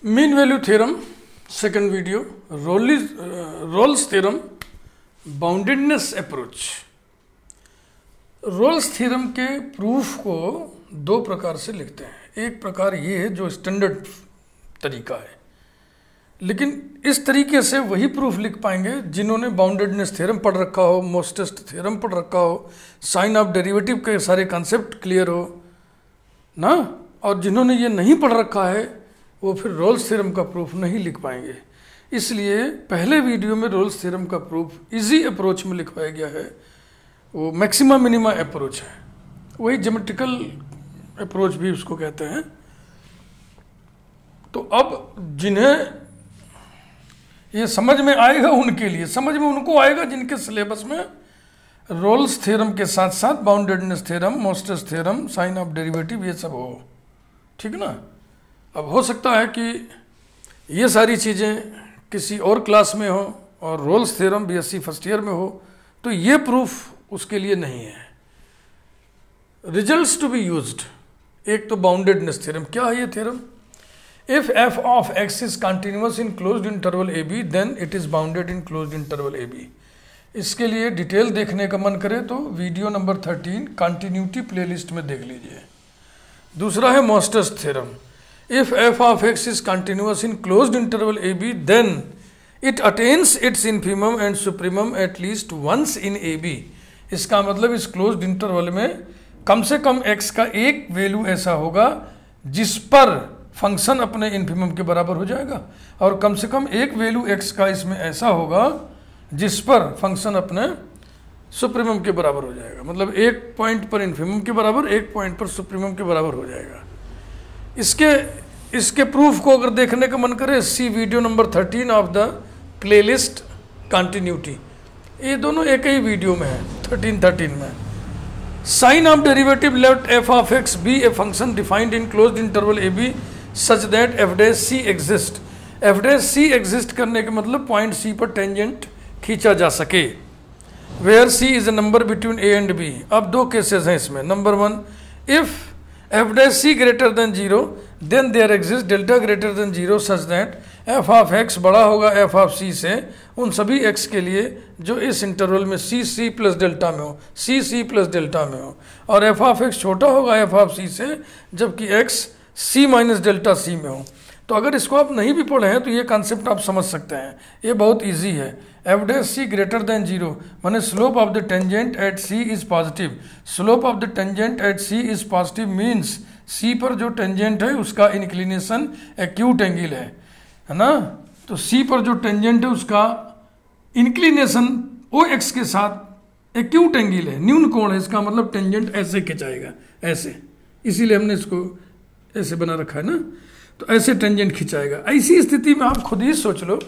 Mean value theorem second video, Rolle's theorem, boundedness approach. Rolle's theorem के proof को दो प्रकार से लिखते हैं। एक प्रकार ये है जो स्टैंडर्ड तरीका है, लेकिन इस तरीके से वही प्रूफ लिख पाएंगे जिन्होंने बाउंडेडनेस थ्योरम पढ़ रखा हो, मोस्टेस्ट थ्योरम पढ़ रखा हो, साइन ऑफ डेरिवेटिव के सारे कॉन्सेप्ट क्लियर हो ना। और जिन्होंने ये नहीं पढ़ रखा है वो फिर रोल्स थ्योरम का प्रूफ नहीं लिख पाएंगे। इसलिए पहले वीडियो में रोल्स थ्योरम का प्रूफ इजी अप्रोच में लिखवाया गया है, वो मैक्सिमा मिनिमा अप्रोच है, वही ज्योमेट्रिकल अप्रोच भी उसको कहते हैं। तो अब जिन्हें ये समझ में आएगा उनके लिए, समझ में उनको आएगा जिनके सिलेबस में रोल्स थ्योरम के साथ साथ बाउंडेडनेस थ्योरम, मोस्टेस थ्योरम, साइन ऑफ डेरिवेटिव ये सब हो, ठीक ना। अब हो सकता है कि ये सारी चीज़ें किसी और क्लास में हो और Rolle's theorem BSc first year में हो, तो ये प्रूफ उसके लिए नहीं है। रिजल्ट्स टू बी यूज्ड, एक तो बाउंडेडनेस थ्योरम। क्या है ये theorem? If f of x is continuous in closed interval a b then it is bounded in closed interval a b. इसके लिए डिटेल देखने का मन करे तो वीडियो नंबर 13 कंटिन्यूटी प्लेलिस्ट में देख लीजिए। दूसरा है मोस्टेस theorem. If f of x is continuous in closed interval a b then it attains its infimum and supremum at least once in a b. इसका मतलब इस क्लोज्ड इंटरवल में कम से कम एक्स का एक वैल्यू ऐसा होगा जिस पर फंक्शन अपने इन्फीमम के बराबर हो जाएगा, और कम से कम एक वैल्यू एक्स का इसमें ऐसा होगा जिस पर फंक्शन अपने सुप्रीमम के बराबर हो जाएगा। मतलब एक पॉइंट पर इन्फीमम के बराबर, एक पॉइंट पर सुप्रीमम के बराबर हो जाएगा। इसके प्रूफ को अगर देखने का मन करे, see video number 13 of the playlist continuity. ये दोनों एक ही वीडियो में है, 13 में। Sign of derivative let f of x be a function defined in closed interval a b such that f dash c exist. F dash c exist करने का मतलब पॉइंट सी पर टेंजेंट खींचा जा सके। Where c is a number between a and b. अब दो cases हैं इसमें। Number 1, if f dash c greater than 0 then there exist delta greater than 0 such that f of x बड़ा होगा एफ ऑफ सी से उन सभी x के लिए जो इस इंटरवल में सी प्लस डेल्टा में हो, सी प्लस डेल्टा में हो, और एफ ऑफ एक्स छोटा होगा एफ ऑफ सी से जबकि x c minus delta c में हो। तो अगर इसको आप नहीं भी पढ़े हैं तो ये कॉन्सेप्ट आप समझ सकते हैं, ये बहुत इजी है। F dash c greater than 0 माने slope of the tangent at c is positive. Slope of the tangent at c is positive means c पर जो टेंजेंट है उसका इंक्लिनेशन एक्यूट एंगल है ना। तो सी पर जो टेंजेंट है उसका इंक्लिनेशन ओ एक्स के साथ एक्यूट एंगल है, न्यून कोण है। इसका मतलब टेंजेंट ऐसे खिंचाएगा, ऐसे, इसीलिए हमने इसको ऐसे बना रखा है ना। तो ऐसे टेंजेंट खिंचाएगा। ऐसी स्थिति में आप खुद ही सोच लो,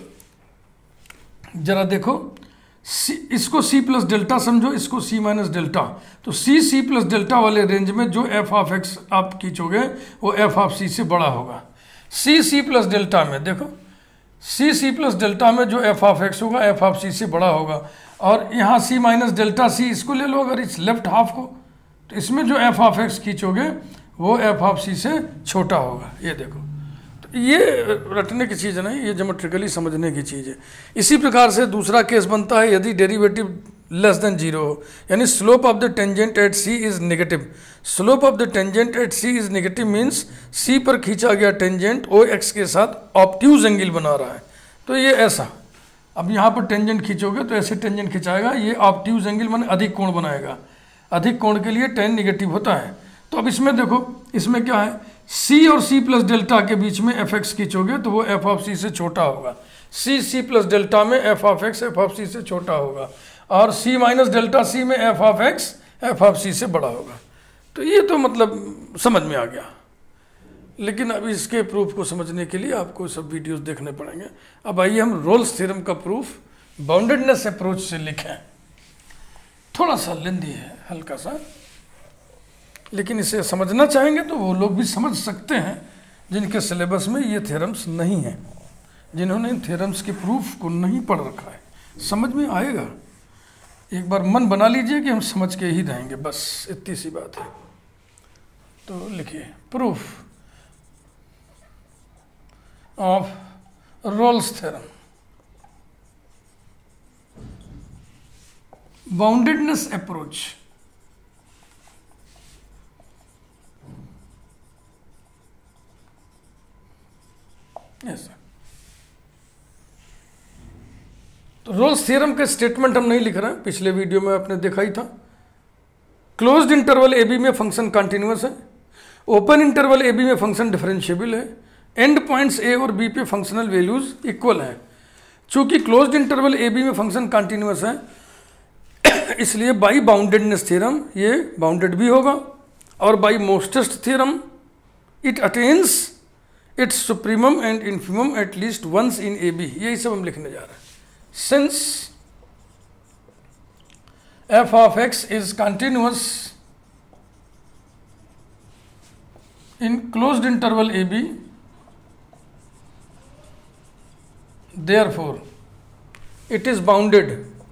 जरा देखो, इसको सी प्लस डेल्टा समझो, इसको सी माइनस डेल्टा। तो सी प्लस डेल्टा वाले रेंज में जो एफ ऑफ एक्स आप खींचोगे वो एफ ऑफ सी से बड़ा होगा। सी प्लस डेल्टा में देखो, सी प्लस डेल्टा में जो एफ ऑफ एक्स होगा एफ ऑफ सी से बड़ा होगा। और यहाँ सी माइनस डेल्टा सी इसको ले लो अगर इस लेफ्ट हाफ को, तो इसमें जो एफ ऑफ एक्स खींचोगे वो एफ ऑफ सी से छोटा होगा। ये देखो, तो ये रटने की चीज़ नहीं, ये ज्योमेट्रिकली समझने की चीज़ है। इसी प्रकार से दूसरा केस बनता है यदि डेरिवेटिव लेस देन 0 हो, यानी slope of the tangent at c is negative. Slope of the tangent at c is negative means c पर खींचा गया टेंजेंट ओ एक्स के साथ ऑब्ट्यूज एंगल बना रहा है। तो ये ऐसा, अब यहाँ पर टेंजेंट खींचोगे तो ऐसे टेंजेंट खिंचाएगा, ये ऑब्ट्यूज एंगल माने अधिक कोण बनाएगा। अधिक कोण के लिए टेन नेगेटिव होता है। तो अब इसमें देखो, इसमें क्या है, सी और सी प्लस डेल्टा के बीच में एफ एक्स खींचोगे तो वो एफ ऑफ सी से छोटा होगा। सी प्लस डेल्टा में f of x f of c से छोटा होगा, और सी माइनस डेल्टा सी में f of x f of c से बड़ा होगा। तो ये तो मतलब समझ में आ गया, लेकिन अब इसके प्रूफ को समझने के लिए आपको सब वीडियोस देखने पड़ेंगे। अब आइए हम रोल्स थ्योरम का प्रूफ बाउंडेडनेस अप्रोच से लिखें। थोड़ा सा लेंदी है, हल्का सा, लेकिन इसे समझना चाहेंगे तो वो लोग भी समझ सकते हैं जिनके सिलेबस में ये थ्योरम्स नहीं हैं, जिन्होंने इन थ्योरम्स के प्रूफ को नहीं पढ़ रखा है। समझ में आएगा, एक बार मन बना लीजिए कि हम समझ के ही रहेंगे, बस इतनी सी बात है। तो लिखिए proof of Rolle's theorem. Boundedness approach, yes. तो रोल्स थ्योरम के स्टेटमेंट हम नहीं लिख रहे हैं, पिछले वीडियो में आपने देखा ही था। क्लोज्ड इंटरवल ए बी में फंक्शन कंटिन्यूअस है, ओपन इंटरवल ए बी में फंक्शन डिफरेंशिएबल है, एंड पॉइंट्स ए और बी पे फंक्शनल वैल्यूज इक्वल है। चूंकि क्लोज्ड इंटरवल ए बी में फंक्शन कंटिन्यूअस है इसलिए बाई बाउंडेडनेस थ्योरम ये बाउंडेड भी होगा, और by mostest theorem it attains its supremum and infimum at least once in a b. यही सब हम लिखने जा रहे हैं। Since f of x is continuous in closed interval a b, therefore it is bounded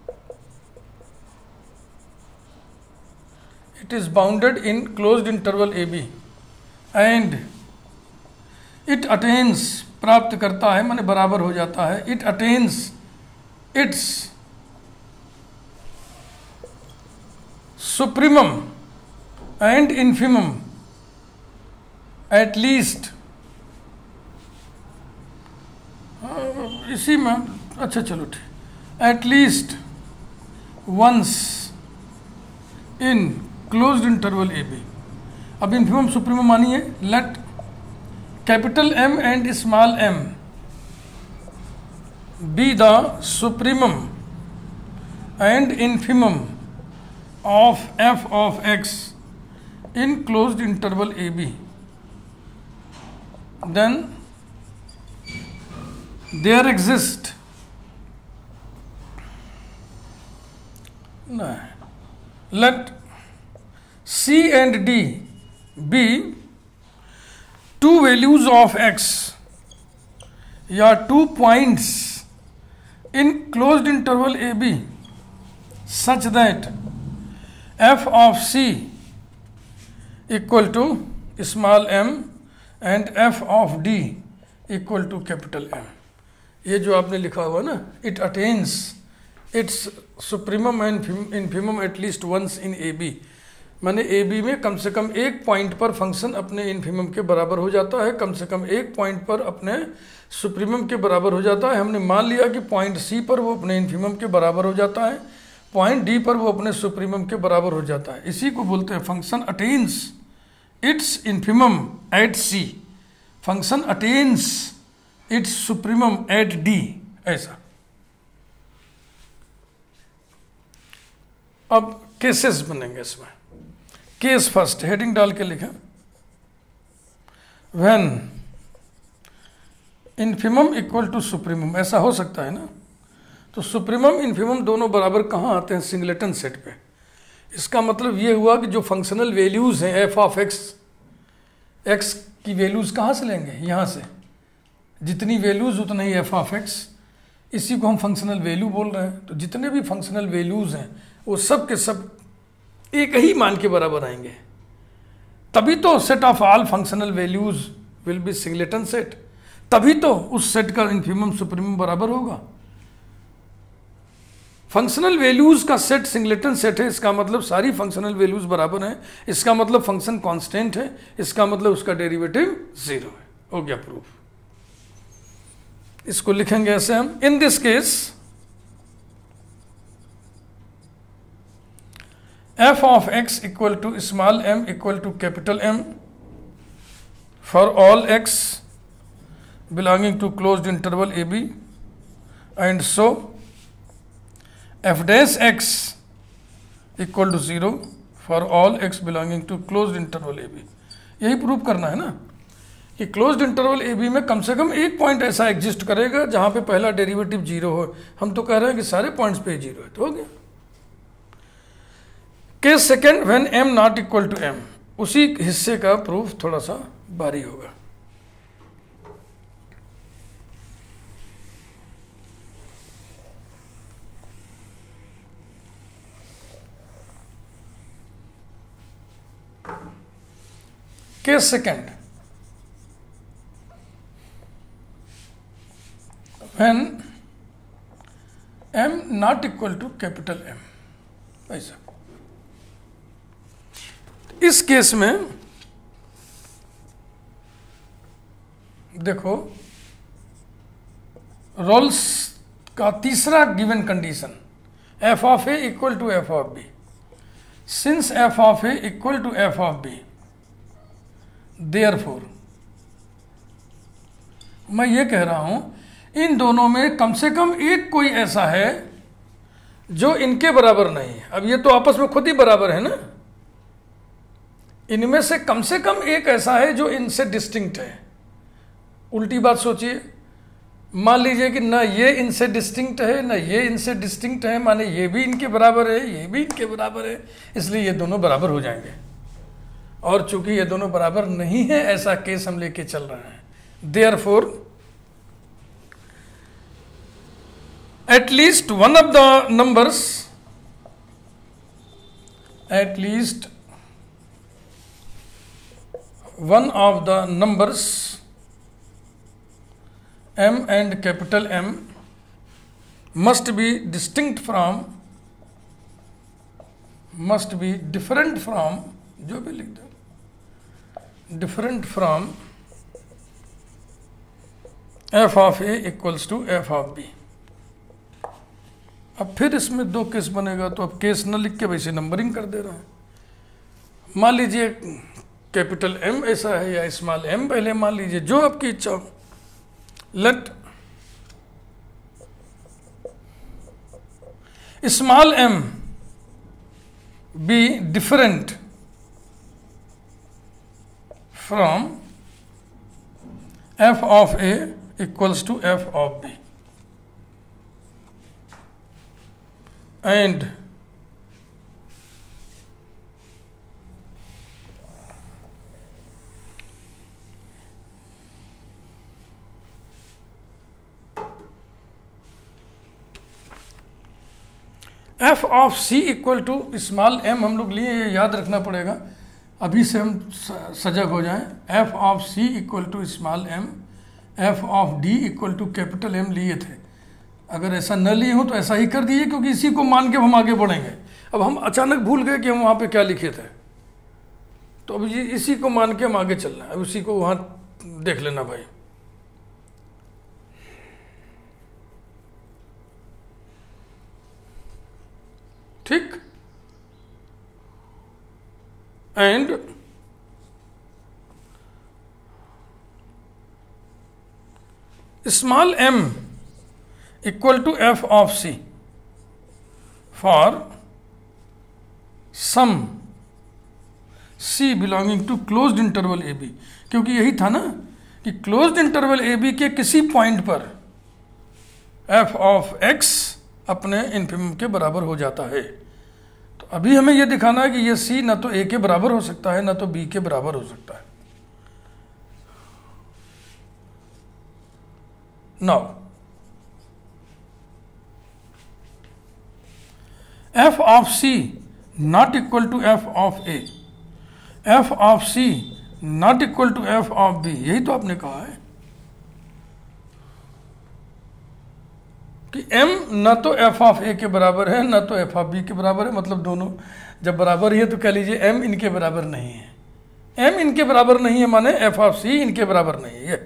in closed interval a b and it attains, प्राप्त करता है माने बराबर हो जाता है, it attains its supremum and infimum at least, इसी में अच्छा चलो ठीक, at least once in closed interval a b। अब इन्फिमम सुप्रीमम मानिए, let capital M and small m be the supremum and infimum of f of x in closed interval a b, then there exist let c and d be two values of x या 2 points in closed interval a b such that f of c equal to small m and f of d equal to capital M। ये जो आपने लिखा हुआ ना, it attains its supremum and infimum at least once in AB, माने AB में कम से कम एक पॉइंट पर फंक्शन अपने इन्फिमम के बराबर हो जाता है, कम से कम एक पॉइंट पर अपने सुप्रीमम के बराबर हो जाता है। हमने मान लिया कि पॉइंट C पर वो अपने इन्फिमम के बराबर हो जाता है, पॉइंट डी पर वो अपने सुप्रीमम के बराबर हो जाता है। इसी को बोलते हैं function attains its infimum at c, function attains its supremum at d, ऐसा। अब केसेस बनेंगे इसमें। केस फर्स्ट हेडिंग डाल के लिखें, when infimum equal to supremum, ऐसा हो सकता है ना। तो सुप्रीमम इन्फिमम दोनों बराबर कहाँ आते हैं? सिंगलेटन सेट पे। इसका मतलब ये हुआ कि जो फंक्शनल वैल्यूज़ हैं एफ ऑफ एक्स, एक्स की वैल्यूज़ कहाँ से लेंगे? यहाँ से। जितनी वैल्यूज़ उतना ही एफ ऑफ एक्स, इसी को हम फंक्शनल वैल्यू बोल रहे हैं। तो जितने भी फंक्शनल वैल्यूज़ हैं वो सब के सब एक ही मान के बराबर आएंगे, तभी तो set of all functional values will be singleton set, तभी तो उस सेट का इन्फिमम सुप्रीमम बराबर होगा। फंक्शनल वैल्यूज का सेट सिंगलेटन सेट है, इसका मतलब सारी फंक्शनल वैल्यूज बराबर हैं, इसका मतलब फंक्शन कांस्टेंट है, इसका मतलब उसका डेरिवेटिव 0 है। हो गया प्रूफ। इसको लिखेंगे ऐसे हम, in this case f of x equal to small m equal to capital M for all x belonging to closed interval AB, and so f dash x equal to 0 for all x belonging to closed interval AB। यही prove करना है ना कि closed interval AB में कम से कम एक point ऐसा exist करेगा जहां पे पहला डेरिवेटिव 0 हो। हम तो कह रहे हैं कि सारे पॉइंट्स पे 0 है, तो हो गया। Case second, when m not equal to m, उसी हिस्से का प्रूफ थोड़ा सा भारी होगा। Case second, when m not equal to capital M, ऐसा। इस केस में देखो रोल्स का तीसरा given condition f of a equal to f of b, since f of a equal to f of b, therefore मैं ये कह रहा हूं इन दोनों में कम से कम एक कोई ऐसा है जो इनके बराबर नहीं है। अब ये तो आपस में खुद ही बराबर है ना, इनमें से कम एक ऐसा है जो इनसे डिस्टिंक्ट है। उल्टी बात सोचिए, मान लीजिए कि ना ये इनसे डिस्टिंक्ट है ना ये इनसे डिस्टिंक्ट है, माने ये भी इनके बराबर है ये भी इनके बराबर है, इसलिए ये दोनों बराबर हो जाएंगे। और चूंकि ये दोनों बराबर नहीं है ऐसा केस हम लेके चल रहे हैं, therefore at least one of the numbers, at least one of the numbers m and capital M must be distinct from, must be different from, जो भी लिख दो, different from f of a equals to f of b। अब फिर इसमें दो case बनेगा, तो अब केस न लिख के वैसे नंबरिंग कर दे रहा है। मान लीजिए कैपिटल M ऐसा है या स्मॉल m, पहले मान लीजिए जो आपकी इच्छा हो। Let small m be different from f of a equals to f of b, and f of c equal to small m हम लोग लिए, ये याद रखना पड़ेगा, अभी से हम सजग हो जाएं। f of c equal to small m, f of d equal to capital M लिए थे। अगर ऐसा न लिए हो तो ऐसा ही कर दीजिए, क्योंकि इसी को मान के हम आगे बढ़ेंगे। अब हम अचानक भूल गए कि हम वहाँ पे क्या लिखे थे, तो अब ये इसी को मान के हम आगे चल रहे हैं। अब उसी को वहाँ देख लेना भाई। ठीक, and small m equal to f of c for some c belonging to closed interval a b, क्योंकि यही था ना कि क्लोज्ड इंटरवल ए बी के किसी पॉइंट पर f ऑफ x अपने इन्फिमम के बराबर हो जाता है। तो अभी हमें यह दिखाना है कि यह c ना तो a के बराबर हो सकता है ना तो b के बराबर हो सकता है। Now f of c not equal to f of a, f of c not equal to f of b, यही तो आपने कहा है कि m ना तो f ऑफ a के बराबर है ना तो f ऑफ b के बराबर है। मतलब दोनों जब बराबर ही है तो कह लीजिए m इनके बराबर नहीं है, m इनके बराबर नहीं है माने f ऑफ c इनके बराबर नहीं है।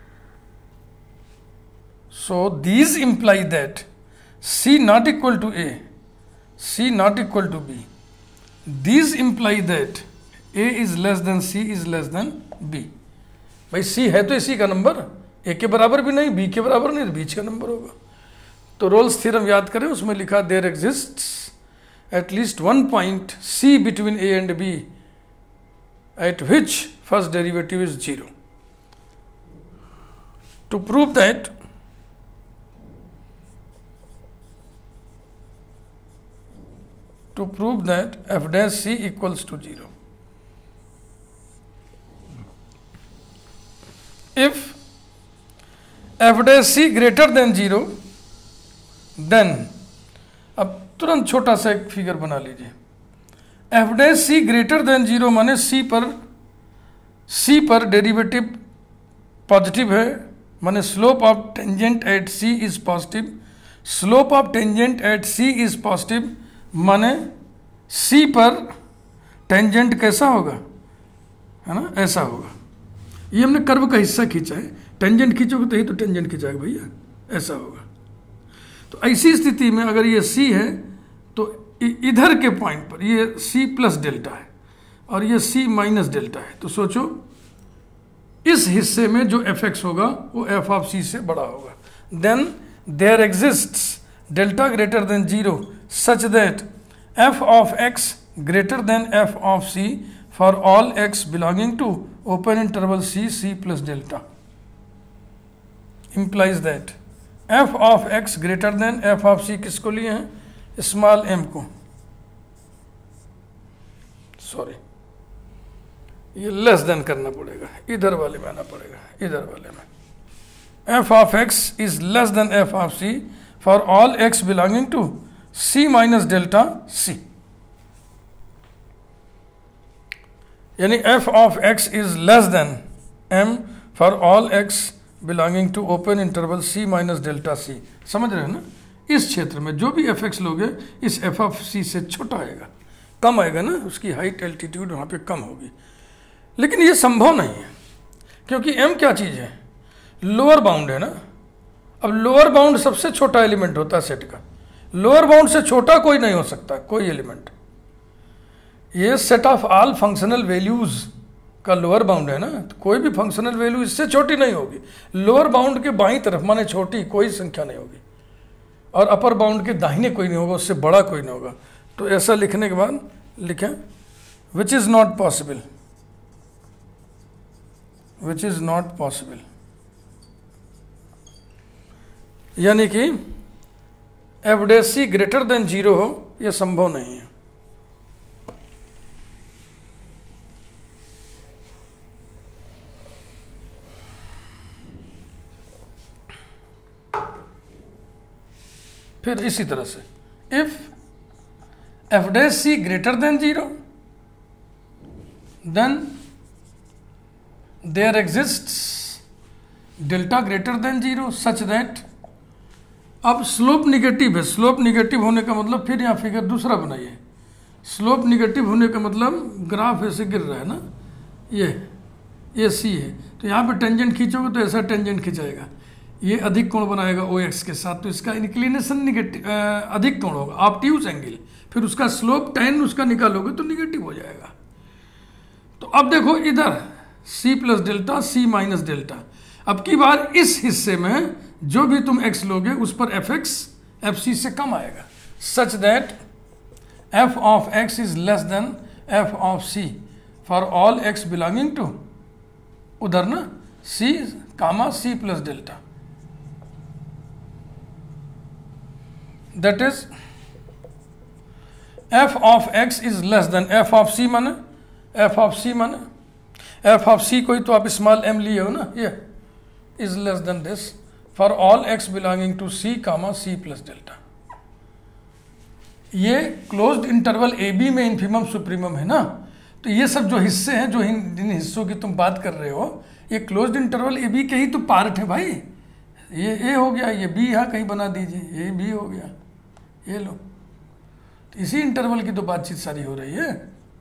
So these imply that c not equal to a, c not equal to b, these imply that a is less than c is less than b। भाई c है तो इसी का नंबर, a के बराबर भी नहीं b के बराबर नहीं, तो बीच का नंबर होगा। तो रोल्स थ्योरम याद करें, उसमें लिखा there exists at least one point c between a and b at which first derivative is 0। To prove that f dash c equals to 0, if f dash c greater than 0 then, अब तुरंत छोटा सा एक figure बना लीजिए। f dash c greater than 0 माने c पर derivative positive है, माने slope of tangent at c is positive, slope of tangent at c is positive माने सी पर टेंजेंट कैसा होगा, है ना, ऐसा होगा। ये हमने कर्व का हिस्सा खींचा है, टेंजेंट खींचोगे तो ही तो टेंजेंट खींचाएगा भैया, ऐसा होगा। तो ऐसी स्थिति में अगर ये सी है तो इधर के पॉइंट पर ये सी प्लस डेल्टा है और ये सी माइनस डेल्टा है, तो सोचो इस हिस्से में जो एफ एक्स होगा वो एफ ऑफ सी से बड़ा होगा। Then there exists delta greater than zero such that f of x greater than f of c for all x belonging to open interval c plus delta implies that f of x greater than f of c किसको लिए हैं, small m को, sorry ये less than करना पड़ेगा, इधर वाले में आना पड़ेगा, इधर वाले में f of x is less than f of c for all x belonging to c minus delta c, यानी f of x is less than m for all x belonging to open interval c minus delta c। समझ रहे हैं ना, इस क्षेत्र में जो भी f x लोगे इस f of c से छोटा आएगा, कम आएगा ना, उसकी हाइट एल्टीट्यूड वहाँ पे कम होगी। लेकिन ये संभव नहीं है क्योंकि m क्या चीज़ है, लोअर बाउंड है ना। अब लोअर बाउंड सबसे छोटा एलिमेंट होता है सेट का, लोअर बाउंड से छोटा कोई नहीं हो सकता कोई एलिमेंट। ये set of all functional values का लोअर बाउंड है ना, तो कोई भी फंक्शनल वैल्यू इससे छोटी नहीं होगी। लोअर बाउंड के बाईं तरफ माने छोटी कोई संख्या नहीं होगी और अपर बाउंड के दाहिने कोई नहीं होगा, उससे बड़ा कोई नहीं होगा। तो ऐसा लिखने के बाद लिखें which is not possible, which is not possible, यानी कि f dash c greater than zero हो, यह संभव नहीं है। फिर इसी तरह से if f dash c greater than zero then there exists delta greater than zero such that, अब स्लोप निगेटिव है, स्लोप निगेटिव होने का मतलब फिर यहाँ फिगर दूसरा बनाइए, स्लोप निगेटिव होने का मतलब ग्राफ ऐसे गिर रहा है ना, ये सी है, तो यहाँ पे टेंजेंट खींचोगे तो ऐसा टेंजेंट खिंचाएगा, ये अधिक कोण बनाएगा ओ एक्स के साथ, तो इसका इंक्लिनेशन निगेटिव अधिक कोण होगा, ऑब्ट्यूज एंगल, फिर उसका स्लोप टेन उसका निकालोगे तो निगेटिव हो जाएगा। तो अब देखो इधर c plus delta c minus delta, अब की बार इस हिस्से में जो भी तुम x लोगे उस पर एफ एक्स एफ सी से कम आएगा, such that f of x is less than f of c for all x belonging to, उधर ना c comma c plus delta, that is f of x is less than f of c माने f of c माने f of c कोई तो आप small m लिए हो ना, ये is less than this for all x belonging to c comma c plus delta. ये क्लोज्ड इंटरवल ए बी में इन्फिमम सुप्रीमम है ना, तो ये सब जो हिस्से हैं जो जिन हिस्सों की तुम बात कर रहे हो ये क्लोज्ड इंटरवल ए बी के ही तो पार्ट है भाई, ये ए हो गया, ये बी यहाँ कहीं बना दीजिए, ये बी हो गया, ये लो, तो इसी इंटरवल की तो बातचीत सारी हो रही है।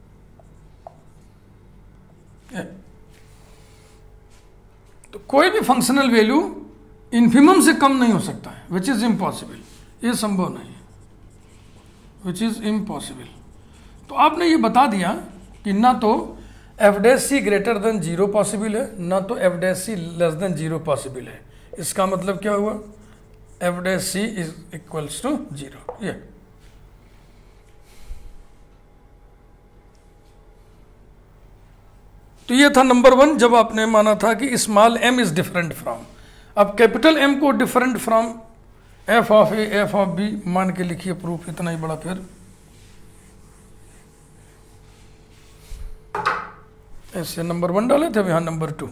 तो कोई भी फंक्शनल वैल्यू इन्फिमम से कम नहीं हो सकता है, विच इज इम्पॉसिबल, ये संभव नहीं है, विच इज इम्पॉसिबल। तो आपने ये बता दिया कि ना तो f dash c greater than zero possible है, ना तो f dash c less than zero possible है। इसका मतलब क्या हुआ, f dash c is equals to zero. ये तो ये था नंबर वन, जब आपने माना था कि small m is different from. अब कैपिटल M को different from f of a f of b मान के लिखिए प्रूफ, इतना ही बड़ा। फिर ऐसे नंबर वन डाले थे, अब यहाँ number two,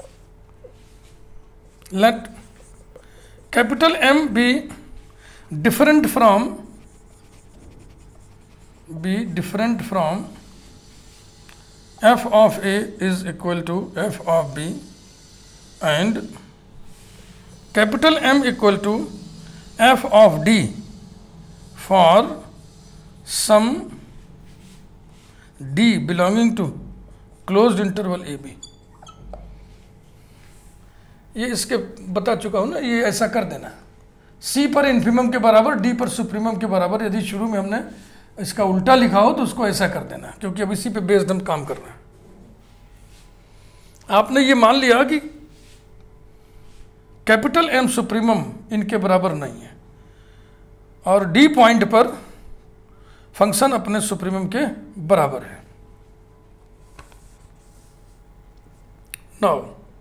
let capital M be different from f of a is equal to f of b and capital M equal to f of D for some D belonging to closed interval AB। ये इसके बता चुका हूं ना, ये ऐसा कर देना, C पर इन्फिमम के बराबर, D पर सुप्रीमम के बराबर। यदि शुरू में हमने इसका उल्टा लिखा हो तो उसको ऐसा कर देना, क्योंकि अब इसी पे बेस्ड हम काम कर रहे हैं। आपने ये मान लिया कि कैपिटल M सुप्रीमम इनके बराबर नहीं है और D पॉइंट पर फंक्शन अपने सुप्रीमम के बराबर है। Now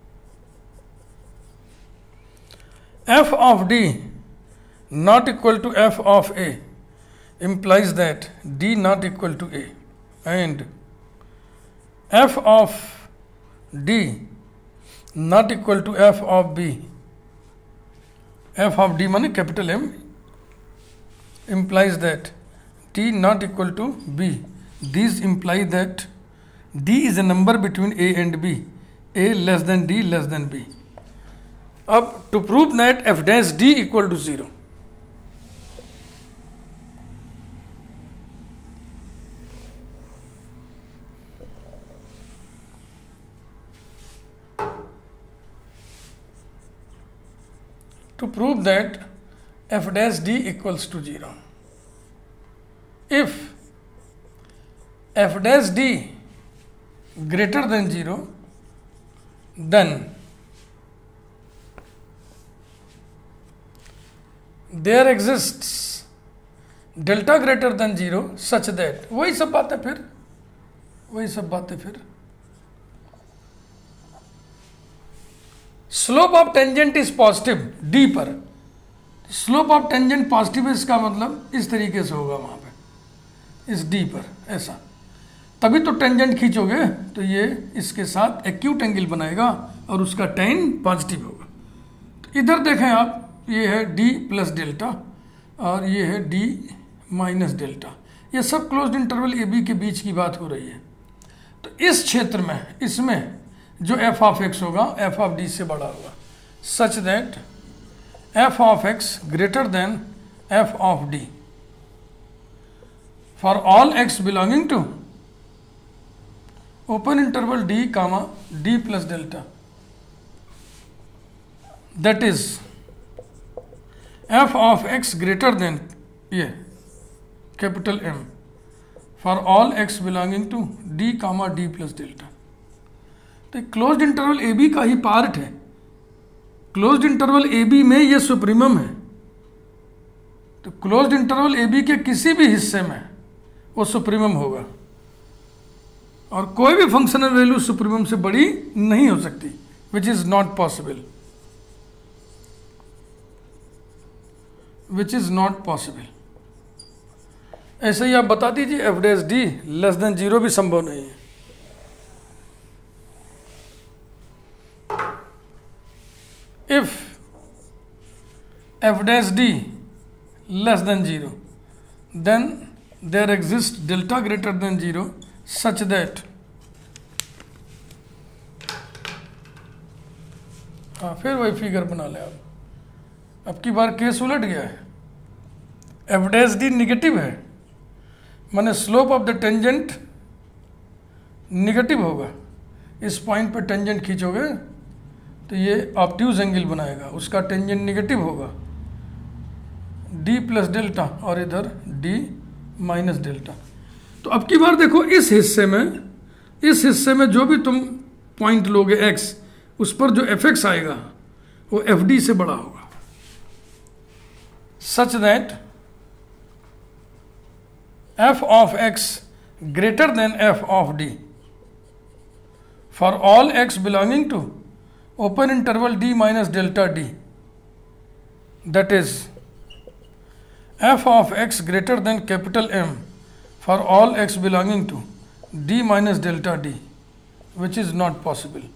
f of D not equal to f of A implies that D not equal to A, and f of D not equal to f of B, f of D माने capital M, implies that D not equal to B. These imply that D is a number between A and B, A less than D less than B. अब to prove that f dash D equal to 0, to prove that f dash D equals to 0, if f dash D greater than 0, then there exists delta greater than 0 such that, वही सब बातें फिर slope of tangent is positive D पर, slope of tangent positive है, इसका मतलब इस तरीके से होगा वहां पे इस D पर ऐसा, तभी तो टेंजेंट खींचोगे तो ये इसके साथ एक्यूट एंगल बनाएगा और उसका टेन पॉजिटिव होगा। तो इधर देखें आप, ये है D प्लस डेल्टा और ये है D माइनस डेल्टा, ये सब क्लोज्ड इंटरवल AB के बीच की बात हो रही है। तो इस क्षेत्र में इसमें जो f ऑफ x होगा f ऑफ D से बड़ा होगा, such that f of x greater than f of D for all x belonging to open interval D comma D plus delta, that is f of x greater than ये capital M for all x belonging to D comma D plus delta. तो closed interval AB का ही part है, closed interval AB में ये supremum है, तो closed interval AB के किसी भी हिस्से में वो सुप्रीमम होगा और कोई भी फंक्शनल वैल्यू सुप्रीमम से बड़ी नहीं हो सकती, which is not possible, which is not possible. ऐसे ही आप बता दीजिए f dash D less than 0 भी संभव नहीं है। If f dash D less than 0, then there exists delta greater than 0 such that, फिर वही फिगर बना ले आप, अब की बार केस उलट गया है, f dash D निगेटिव है, माने slope of the tangent negative होगा, इस पॉइंट पे टेंजेंट खींचोगे तो ये ऑब्ट्यूज एंगल बनाएगा, उसका टेंजेंट निगेटिव होगा D प्लस डेल्टा और इधर D माइनस डेल्टा। तो अब की बार देखो इस हिस्से में जो भी तुम पॉइंट लोगे x, उस पर जो fx आएगा वो fd से बड़ा होगा, such that f of x greater than f of d for all x belonging to open interval D minus delta D, that is f of x greater than capital M for all x belonging to D minus delta D, which is not possible।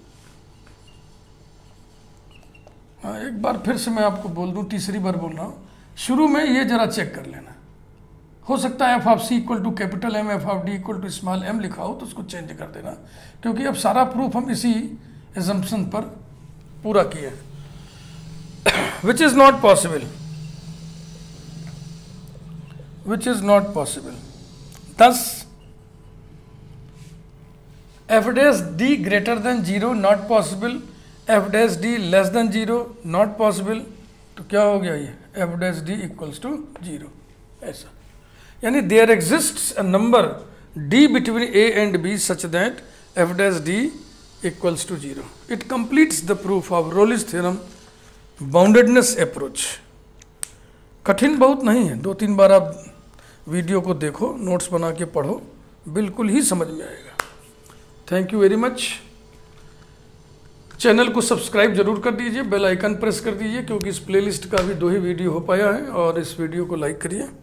एक बार फिर से मैं आपको बोल दूं, तीसरी बार बोल रहा हूँ, शुरू में ये जरा चेक कर लेना, हो सकता है f of c equal to capital M, f of d equal to small m लिखा हो तो उसको चेंज कर देना, क्योंकि अब सारा प्रूफ हम इसी एजम्पशन पर पूरा किया। which is not possible, which is not possible. Thus f dash d greater than 0 not possible, f dash d less than 0 not possible. तो क्या हो गया ये f dash d equals to 0, ऐसा. यानी there exists a number d between a and b such that f dash d equals to 0. It completes the proof of Rolle's theorem boundedness approach. कठिन बहुत नहीं है, 2-3 बार आप वीडियो को देखो, notes बना के पढ़ो, बिल्कुल ही समझ में आएगा. Thank you very much. Channel को सब्सक्राइब जरूर कर दीजिए, बेल आइकन प्रेस कर दीजिए, क्योंकि इस प्लेलिस्ट का भी 2 ही वीडियो हो पाया है, और इस वीडियो को लाइक करिए.